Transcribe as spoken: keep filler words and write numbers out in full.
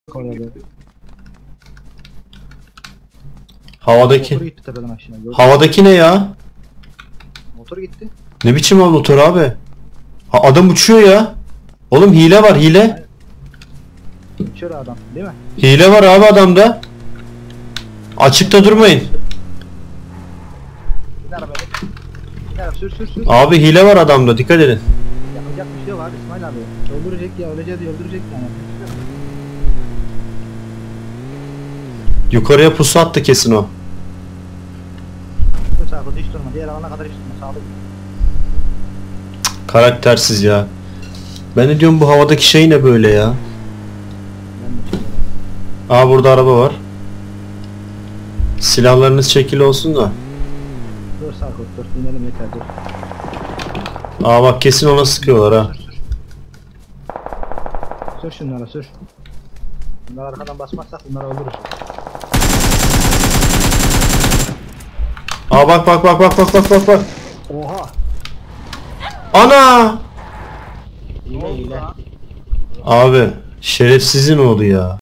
Koyalım. Havadaki. Motor gitti tepeden aşağı. Gördün mü? Havadaki ne ya? Motor gitti. Ne biçim o motor abi? Ha, adam uçuyor ya. Oğlum hile var hile. Uçuyor adam değil mi? Hile var abi adamda. Açıkta durmayın. Bir araba. Bir araba sür sür sür. Abi hile var adamda, dikkat edin. Yapacak bir şey yok abi İsmail abi. Öldürecek ya öleceğiz ya öldürecek yani. Yukarıya pusu attı kesin o. Bu sağa hiç durma. Diğer alana kadar hiç durma. Sağlık. Karaktersiz ya. Ben de diyorum bu havadaki şey ne böyle ya? Ben de şöyle. Aa burada araba var. Silahlarınız çekili olsun da. Dur sağ kol dur. İnelim yeter dur. Aa bak kesin ona sıkıyorlar ha. Sür sür. Sür şunlara sür. Bunlar arkadan basmazsak bunları öldürürüz. Aa bak bak bak bak bak bak bak bak. Oha. Ana! Hile hile. Abi şerefsizin oğlu ya.